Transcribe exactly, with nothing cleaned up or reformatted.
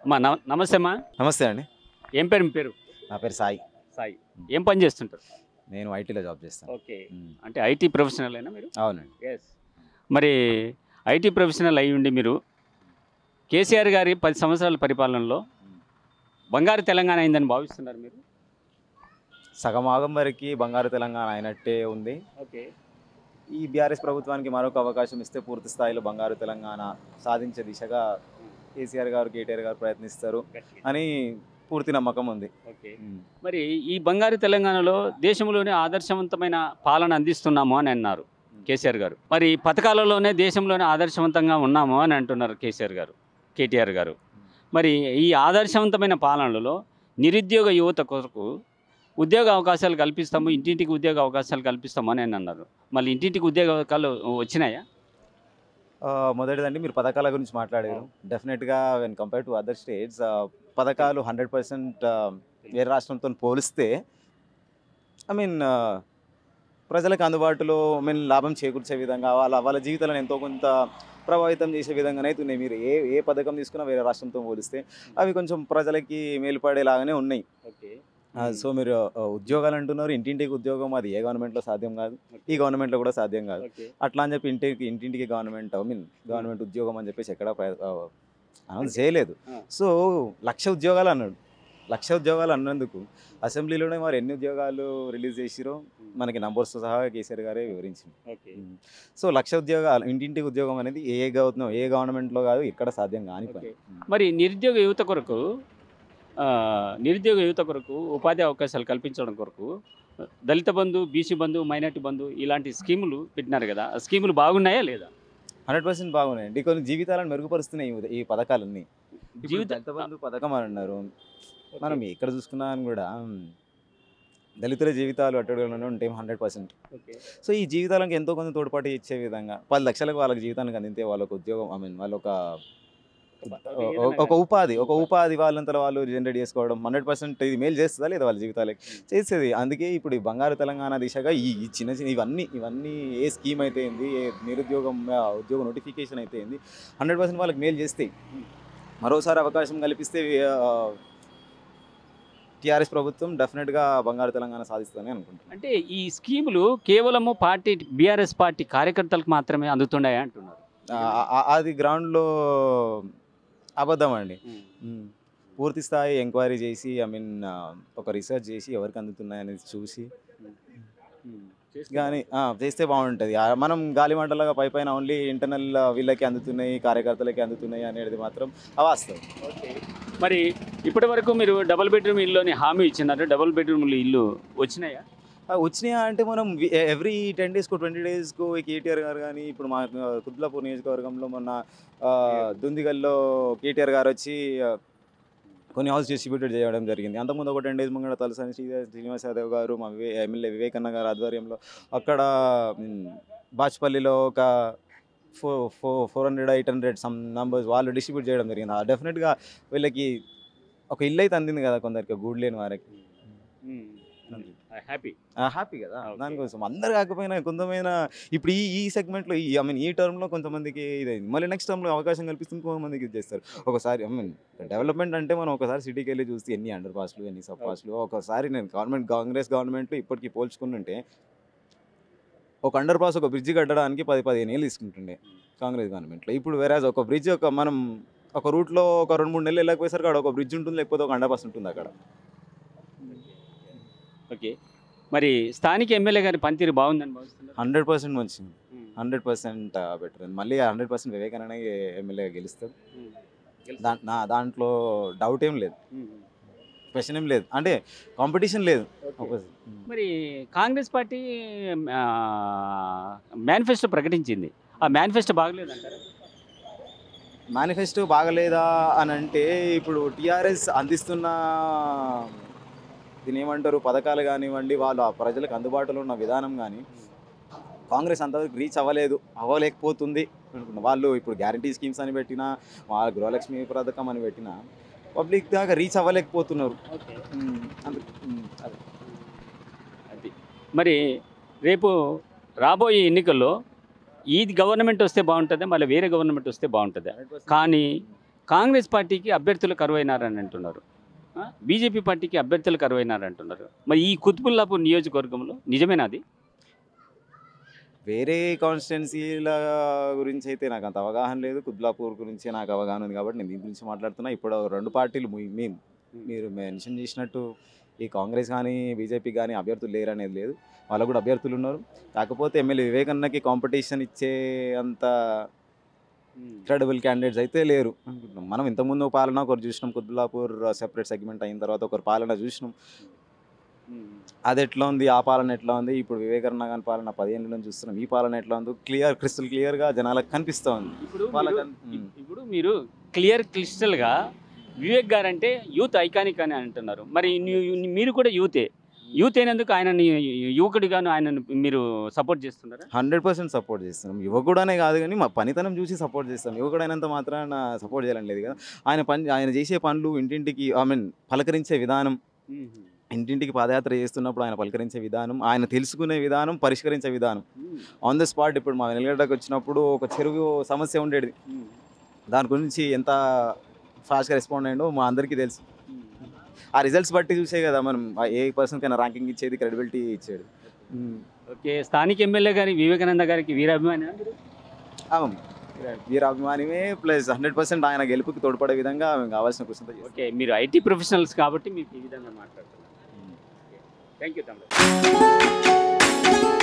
అమ్మా నమ నమస్తే అమ్మా. నమస్తే అండి. ఏం పేరు మీ పేరు? నా పేరు సాయి. సాయి. ఏం పని చేస్తుంటారు? నేను ఐటీలో జాబ్ చేస్తాను. ఓకే, అంటే ఐటీ ప్రొఫెషనల్ అయినా మీరు? అవునండి. ఎస్. మరి ఐటీ ప్రొఫెషనల్ అయ్యి ఉండి మీరు కేసీఆర్ గారి పది సంవత్సరాల పరిపాలనలో బంగారు తెలంగాణ అయిందని భావిస్తున్నారు మీరు? సగమాగం వరకు బంగారు తెలంగాణ అయినట్టే ఉంది. ఓకే. ఈ బీఆర్ఎస్ ప్రభుత్వానికి మరొక అవకాశం ఇస్తే పూర్తి స్థాయిలో బంగారు తెలంగాణ సాధించే దిశగా కేసీఆర్ గారు కేటీఆర్ గారు ప్రయత్నిస్తారు అని పూర్తి నమ్మకం ఉంది. ఓకే. మరి ఈ బంగారు తెలంగాణలో దేశంలోనే ఆదర్శవంతమైన పాలన అందిస్తున్నాము అని అన్నారు కేసీఆర్ గారు. మరి పథకాలలోనే దేశంలోనే ఆదర్శవంతంగా ఉన్నాము అని అంటున్నారు కేసీఆర్ గారు, కేటీఆర్ గారు. మరి ఈ ఆదర్శవంతమైన పాలనలో నిరుద్యోగ యువత కొరకు ఉద్యోగ అవకాశాలు కల్పిస్తాము, ఇంటింటికి ఉద్యోగ అవకాశాలు కల్పిస్తాము అని అన్నారు. మళ్ళీ ఇంటింటికి ఉద్యోగ అవకాశాలు వచ్చినాయా? మొదటిదండి, మీరు పథకాల గురించి మాట్లాడారు. డెఫినెట్గా when compare to other states పథకాలు హండ్రెడ్ పర్సెంట్ వేరే రాష్ట్రంతో పోలిస్తే ఐ మీన్ ప్రజలకు అందుబాటులో ఐ మీన్ లాభం చేకూర్చే విధంగా వాళ్ళ వాళ్ళ జీవితాలను ఎంతో కొంత ప్రభావితం చేసే విధంగానే ఉన్నాయి. మీరు ఏ ఏ పథకం తీసుకున్నా వేరే రాష్ట్రంతో పోలిస్తే అవి కొంచెం ప్రజలకి మేలుపడేలాగానే ఉన్నాయి. ఓకే. సో మీరు ఉద్యోగాలు అంటున్నారు, ఇంటింటికి ఉద్యోగం అది ఏ గవర్నమెంట్లో సాధ్యం కాదు, ఈ గవర్నమెంట్లో కూడా సాధ్యం కాదు. అట్లా అని చెప్పి ఇంటికి ఇంటింటికి గవర్నమెంట్ ఐ మీన్ గవర్నమెంట్ ఉద్యోగం అని చెప్పేసి ఎక్కడ అనౌన్స్ చేయలేదు. సో లక్ష ఉద్యోగాలు అన్నాడు. లక్ష ఉద్యోగాలు అన్నందుకు అసెంబ్లీలోనే మరి ఎన్ని ఉద్యోగాలు రిలీజ్ చేసిరో మనకి నంబర్స్ సహా కేసీఆర్ గారే వివరించింది. సో లక్ష ఉద్యోగాలు ఇంటింటికి ఉద్యోగం అనేది ఏ గవర్న ఏ గవర్నమెంట్లో కాదు, ఇక్కడ సాధ్యం కాని పని. మరి నిరుద్యోగ యువత కొరకు నిరుద్యోగ యువత కొరకు ఉపాధి అవకాశాలు కల్పించడం కొరకు దళిత బంధు, బీసీ బంధు, మైనార్టీ బంధు ఇలాంటి స్కీములు పెట్టినారు కదా, ఆ స్కీములు బాగున్నాయా లేదా? హండ్రెడ్ పర్సెంట్ బాగున్నాయండి. కొన్ని జీవితాలను మెరుగుపరుస్తున్నాయి ఈ పథకాలన్నీ. జీవిత దళిత బంధు పథకం అని అన్నారు. మనం ఎక్కడ చూసుకున్నా కూడా దళితుల జీవితాలు అట్టడుగులోనే ఉంటాయి హండ్రెడ్ పర్సెంట్. సో ఈ జీవితాలకు ఎంతో కొంత తోడ్పాటు ఇచ్చే విధంగా పది లక్షలకు వాళ్ళకి జీవితానికి అందితే వాళ్ళకు ఉద్యోగం ఐ మీన్ వాళ్ళు ఒక ఒక ఉపాధి ఒక ఉపాధి వాళ్ళంతా వాళ్ళు జనరేట్ చేసుకోవడం హండ్రెడ్ పర్సెంట్ ఇది మేలు చేస్తుందా లేదా వాళ్ళ జీవితాలకి చేసేది. అందుకే ఇప్పుడు ఈ బంగారు తెలంగాణ దిశగా ఈ చిన్న చిన్న ఇవన్నీ ఇవన్నీ ఏ స్కీమ్ అయితే ఏంది, ఏ నిరుద్యోగం ఉద్యోగ నోటిఫికేషన్ అయితే ఏంది హండ్రెడ్ పర్సెంట్ వాళ్ళకి మేలు చేస్తాయి. మరోసారి అవకాశం కల్పిస్తే టీఆర్ఎస్ ప్రభుత్వం డెఫినెట్గా బంగారు తెలంగాణ సాధిస్తుందని అనుకుంటున్నాను. అంటే ఈ స్కీములు కేవలము పార్టీ బీఆర్ఎస్ పార్టీ కార్యకర్తలకు మాత్రమే అందుతున్నాయా అంటున్నారు. అది గ్రౌండ్లో అబద్ధం అండి. పూర్తి స్థాయి ఎంక్వైరీ చేసి ఐ మీన్ ఒక రీసెర్చ్ చేసి ఎవరికి అందుతున్నాయి అనేది చూసి కానీ చేస్తే బాగుంటుంది. మనం గాలిమంటలాగా పై పైన ఓన్లీ ఇంటర్నల్ వీళ్ళకి అందుతున్నాయి, కార్యకర్తలకి అందుతున్నాయి అనేది మాత్రం అవాస్తవం. మరి ఇప్పటి వరకు మీరు డబుల్ బెడ్రూమ్ ఇల్లుని హామీ ఇచ్చినారు, డబుల్ బెడ్రూమ్ ఇల్లు వచ్చినాయా? వచ్చినాయా అంటే మనం ఎవ్రీ టెన్ డేస్కు ట్వంటీ డేస్కు కేటీఆర్ గారు కానీ ఇప్పుడు మా కుత్బుల్లాపూర్ నియోజకవర్గంలో మొన్న దుందిగల్లో కేటీఆర్ గారు వచ్చి కొన్ని హౌస్ డిస్ట్రిబ్యూటెడ్ చేయడం జరిగింది. అంతకుముందు ఒక టెన్ డేస్ ముంగడ తలసాని శ్రీ శ్రీనివాస్ యాదవ్ గారు మా వివే ఎమ్మెల్యే వివేకన్న గారు ఆధ్వర్యంలో అక్కడ బాచ్పల్లిలో ఒక four four four hundred eight hundred some numbers వాళ్ళు డిస్ట్రిబ్యూట్ చేయడం జరిగింది. డెఫినెట్గా వీళ్ళకి ఒక ఇల్లు అయితే అందింది కదా కొందరికి, గూడ్ లేని వారికి హ్యాపీ హ్యాపీ కదా. దానికోసం అందరు కాకపోయినా కొంతమైనా ఇప్పుడు ఈ ఈ సెగ్మెంట్లో ఈ ఐ మీన్ ఈ టర్మ్లో కొంతమందికి ఇదైంది, మళ్ళీ నెక్స్ట్ టర్మ్లో అవకాశం కల్పిస్తుంది కొంతమందికి ఇది చేస్తారు. ఒకసారి ఐ మీన్ డెవలప్మెంట్ అంటే మనం ఒకసారి సిటీకి వెళ్ళి చూస్తే ఎన్ని అండర్ పాస్లు ఎన్ని సబ్ పాస్లు ఒకసారి నేను గవర్నమెంట్ కాంగ్రెస్ గవర్నమెంట్ ఇప్పటికీ పోల్చుకుంటుంటే ఒక అండర్ పాస్ ఒక బ్రిడ్జ్ కట్టడానికి పది పదిహేను ఏళ్ళు తీసుకుంటుండే కాంగ్రెస్ గవర్నమెంట్లో. ఇప్పుడు వేరేజ్ ఒక బ్రిడ్జ్ ఒక మనం ఒక రూట్లో ఒక రెండు మూడు నెలలు వెళ్ళకపోయేసరికి అక్కడ ఒక బ్రిడ్జ్ ఉంటుంది, లేకపోతే ఒక అండర్ పాస్ ఉంటుంది అక్కడ. ఓకే. మరి స్థానిక ఎమ్మెల్యే గారి పనితీరు బాగుందని భావిస్తున్నారు? హండ్రెడ్ పర్సెంట్ మంచిది, హండ్రెడ్ పర్సెంట్ బెటర్. మళ్ళీ హండ్రెడ్ పర్సెంట్ వివేకానంద ఎమ్మెల్యేగా గెలుస్తారు. దా నా దాంట్లో డౌట్ ఏం లేదు, క్వశ్చన్ ఏం లేదు, అంటే కాంపిటీషన్ లేదు. మరి కాంగ్రెస్ పార్టీ మేనిఫెస్టో ప్రకటించింది, ఆ మేనిఫెస్టో బాగలేదంటారా? మేనిఫెస్టో బాగలేదా అని అంటే ఇప్పుడు టీఆర్ఎస్ అందిస్తున్న దీని ఏమంటారు పథకాలు కానివ్వండి, వాళ్ళు ఆ ప్రజలకు అందుబాటులో ఉన్న విధానం కానీ కాంగ్రెస్ అంతవరకు రీచ్ అవ్వలేదు, అవ్వలేకపోతుంది అనుకుంటున్నాను. వాళ్ళు ఇప్పుడు గ్యారంటీ స్కీమ్స్ అని పెట్టినా, వాళ్ళ గృహలక్ష్మి పథకం అని పెట్టినా పబ్లిక్ దాకా రీచ్ అవ్వలేకపోతున్నారు. అది మరి రేపు రాబోయే ఎన్నికల్లో ఈ గవర్నమెంట్ వస్తే బాగుంటుందా, మళ్ళీ వేరే గవర్నమెంట్ వస్తే బాగుంటుందా? కానీ కాంగ్రెస్ పార్టీకి అభ్యర్థులు కరువైనారని అంటున్నారు, బీజేపీ పార్టీకి అభ్యర్థులు కరువైనారు అంటున్నారు. మరి ఈ కుత్బుల్లాపూర్ నియోజకవర్గంలో నిజమేనా అది? వేరే కాన్స్టిట్యున్సీల గురించి అయితే నాకు అంత అవగాహన లేదు. కుత్బుల్లాపూర్ గురించి నాకు అవగాహన ఉంది కాబట్టి నేను దీని గురించి మాట్లాడుతున్నా. ఇప్పుడు రెండు పార్టీలు మేము మీరు మెన్షన్ చేసినట్టు ఈ కాంగ్రెస్ కానీ బీజేపీ కానీ అభ్యర్థులు లేరు అనేది లేదు. వాళ్ళకు కూడా అభ్యర్థులు ఉన్నారు. కాకపోతే ఎమ్మెల్యే వివేకన్నకి కాంపిటీషన్ ఇచ్చే అంత క్రెడిబుల్ క్యాండిడేట్స్ అయితే లేరు అనుకుంటున్నాం. మనం ఇంతకుముందు పాలన ఒకరు చూసినాం, కుత్బుల్లాపూర్ సెపరేట్ సెగ్మెంట్ అయిన తర్వాత ఒకరు పాలన చూసినాం. అది ఎట్లా ఉంది, ఆ పాలన ఎట్లా ఉంది, ఇప్పుడు వివేకానంద గారి పాలన పదిహేను నుంచి చూస్తున్నాం, ఈ పాలన ఎట్లా ఉందో క్లియర్ క్రిస్టల్ క్లియర్గా జనాలకు కనిపిస్తూ ఉంది. ఇప్పుడు ఇప్పుడు మీరు క్లియర్ క్రిస్టల్గా వివేక్ గారు అంటే యూత్ ఐకానిక్ అని అంటున్నారు. మరి మీరు కూడా యూతే, యూత్ అయినందుకు ఆయన యువకుడిగాను ఆయన మీరు సపోర్ట్ చేస్తున్నారా? హండ్రెడ్ పర్సెంట్ సపోర్ట్ చేస్తున్నాం. యువకుడనే కాదు కానీ మా పనితనం చూసి సపోర్ట్ చేస్తాం. యువకుడైనంత మాత్రాన సపోర్ట్ చేయాలని లేదు కదా. ఆయన పని ఆయన చేసే పనులు ఇంటింటికి ఐ మీన్ పలకరించే విధానం, ఇంటింటికి పాదయాత్ర చేస్తున్నప్పుడు ఆయన పలకరించే విధానం, ఆయన తెలుసుకునే విధానం, పరిష్కరించే విధానం ఆన్ ద స్పాట్. ఇప్పుడు మా వెనగడ్డకు వచ్చినప్పుడు ఒక చెరువు సమస్య ఉండేది, దాని గురించి ఎంత ఫాస్ట్గా రెస్పాండ్ అయ్యిందో మా అందరికీ తెలుసు. ఆ రిజల్ట్స్ బట్టి చూసే కదా మనం ఏ పర్సన్ కైనా ర్యాంకింగ్ ఇచ్చేది, క్రెడిబిలిటీ ఇచ్చేది. ఓకే, స్థానిక ఎమ్మెల్యే గారి వివేకానంద గారికి వీరాభిమాని వీరాభిమానిమే ప్లస్ హండ్రెడ్ పర్సెంట్ ఆయన గెలుపుకి తోడ్పడే విధంగా కావాల్సిన కృషి. ఓకే, మీరు ఐటీ ప్రొఫెషనల్స్ కాబట్టి మీకు ఈ విధంగా మాట్లాడుతున్నారు. థ్యాంక్ యూ తమ్ముడు.